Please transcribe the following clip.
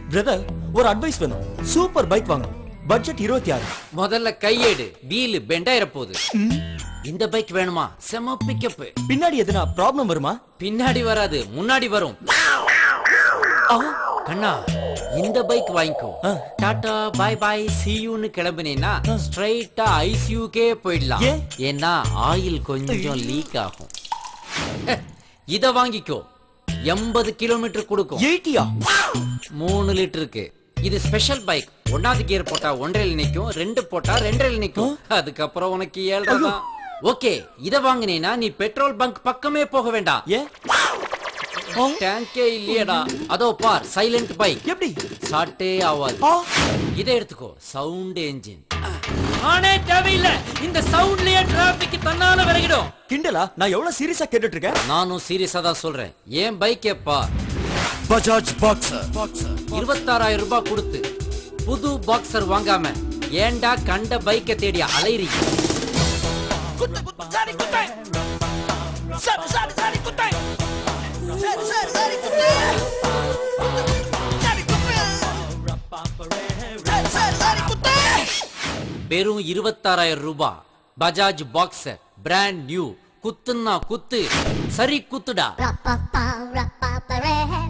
Brother ஒரு advice வேணும். Super bike வாங்க. பட்ஜெட் 26. முதல்ல கையேடு. வீல் பெண்டாயிர போகுது. இந்த பைக் வேணுமா? செம பிக்கப். பின்னாடி எதுனா ப்ராப்ளம் வருமா? பின்னாடி வராது, முன்னாடி வரும். கண்ணா இந்த பைக் வாங்கிக்கோ. Tata bye bye see you னு கிளம்பினேன்னா ஸ்ட்ரைட்டா ஐசியூக்கே போயிடலாம். ஏன்னா ஆயில் கொஞ்சம் லீக் ஆகும். இத வாங்கிக்கோ. 80 கிலோமீட்டர் கொடுக்கும். 80யா? 3 லிட்டருக்கு. இது ஸ்பெஷல் பைக். 1வது கியர் போட்டா 1.5 நிக்கும், 2 போட்டா 2.5 நிக்கும். அதுக்கப்புறம் உனக்கு 7 தான். ஓகே, இத வாங்கினேனா நீ பெட்ரோல் பங்க் பக்கமே போக வேண்டாம். டேங்கே இல்லையடா. அதோ பார், சைலண்ட் பைக். எப்படி? சாட்டே ஆவாது. இத எடுத்துக்கோ. Sound engine. ஆனே தேவையில்லை. இந்த சவுண்ட்லயே டிராபிக் தன்னால விலகிடும். கிண்டலா? நான் எவ்வளவு சீரியஸா கேட்டுட்டு இருக்கேன். நானும் சீரியஸா தான் சொல்றேன். ஏன் பைக் எப்பா? பஜாஜ் பாக்ஸர். 26,000 ரூபாய் கொடுத்து புது பாக்ஸர் வாங்காம ஏண்டா கண்ட பைக்கை தேடி அலைறீங்க? வெறும் 26,000 ரூபாய். Bajaj Boxer brand new. குத்துன்னா குத்து, சரி குத்துடா.